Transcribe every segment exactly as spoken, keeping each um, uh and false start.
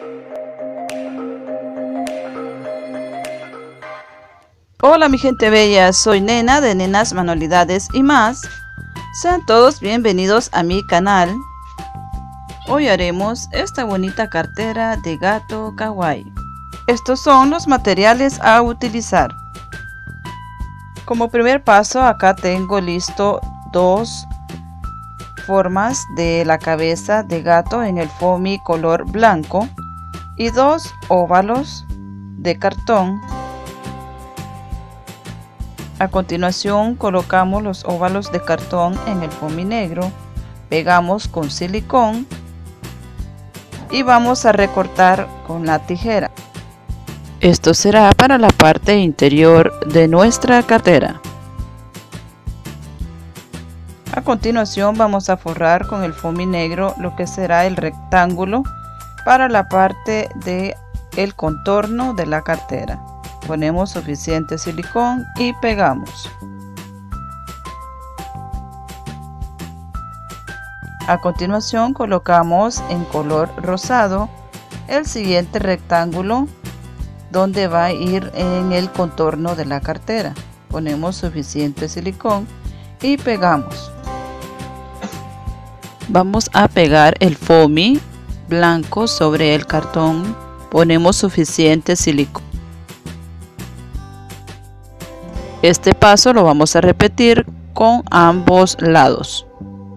Hola mi gente bella, soy Nena de Nenas Manualidades y más. Sean todos bienvenidos a mi canal. Hoy haremos esta bonita cartera de gato kawaii. Estos son los materiales a utilizar. Como primer paso, acá tengo listo dos formas de la cabeza de gato en el foamy color blanco y dos óvalos de cartón. A continuación colocamos los óvalos de cartón en el foamy negro, pegamos con silicón y vamos a recortar con la tijera. Esto será para la parte interior de nuestra cartera. A continuación vamos a forrar con el foamy negro lo que será el rectángulo para la parte de el contorno de la cartera. Ponemos suficiente silicón y pegamos. A continuación colocamos en color rosado el siguiente rectángulo donde va a ir en el contorno de la cartera. Ponemos suficiente silicón y pegamos. Vamos a pegar el foamy blanco sobre el cartón. Ponemos suficiente silicón. Este paso lo vamos a repetir con ambos lados.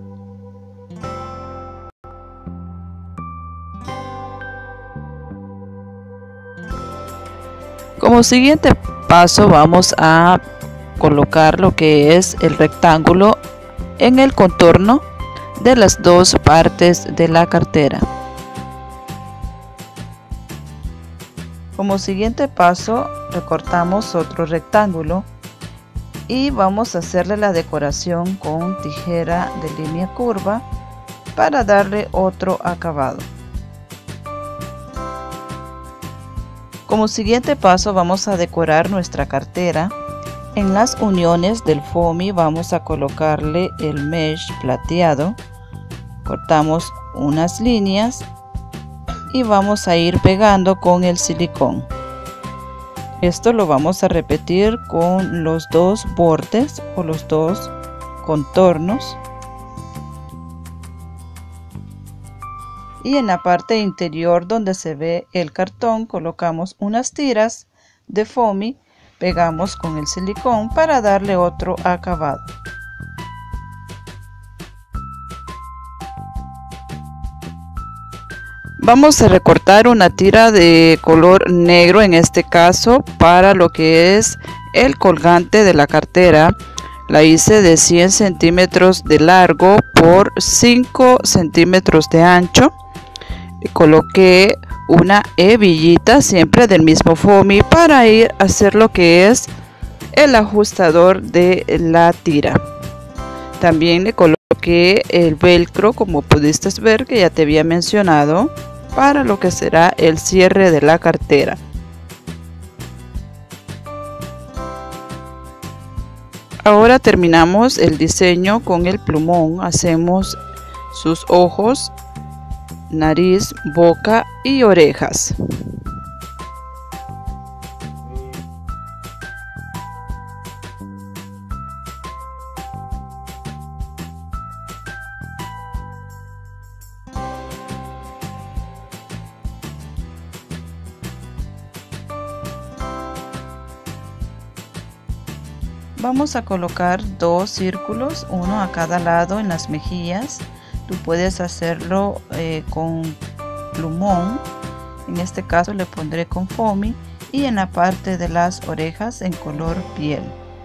Como siguiente paso vamos a colocar lo que es el rectángulo en el contorno de las dos partes de la cartera. Como siguiente paso recortamos otro rectángulo y vamos a hacerle la decoración con tijera de línea curva para darle otro acabado. Como siguiente paso vamos a decorar nuestra cartera. En las uniones del foamy vamos a colocarle el mesh plateado. Cortamos unas líneas y vamos a ir pegando con el silicón. Esto lo vamos a repetir con los dos bordes o los dos contornos. Y en la parte interior donde se ve el cartón colocamos unas tiras de foamy, pegamos con el silicón para darle otro acabado. Vamos a recortar una tira de color negro en este caso para lo que es el colgante de la cartera. La hice de cien centímetros de largo por cinco centímetros de ancho. Coloqué una hebillita siempre del mismo foamy para ir a hacer lo que es el ajustador de la tira. También le coloqué el velcro, como pudiste ver que ya te había mencionado, para lo que será el cierre de la cartera. Ahora terminamos el diseño con el plumón. Hacemos sus ojos, nariz, boca y orejas. Vamos a colocar dos círculos, uno a cada lado en las mejillas. Tú puedes hacerlo eh, con plumón, en este caso le pondré con foamy, y en la parte de las orejas en color piel.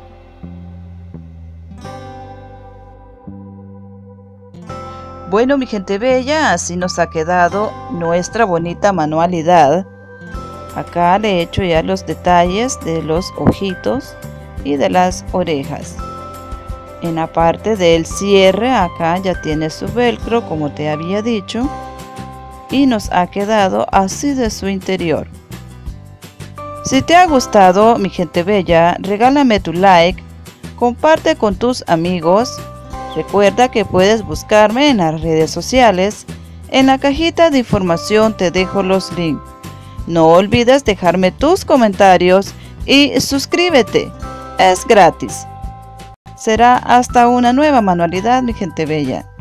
Bueno mi gente bella, así nos ha quedado nuestra bonita manualidad. Acá le he hecho ya los detalles de los ojitos y de las orejas. En la parte del cierre acá ya tiene su velcro como te había dicho y nos ha quedado así de su interior. Si te ha gustado mi gente bella, regálame tu like, comparte con tus amigos. Recuerda que puedes buscarme en las redes sociales En la cajita de información te dejo los links. No olvides dejarme tus comentarios y suscríbete. Es gratis. Será hasta una nueva manualidad, mi gente bella.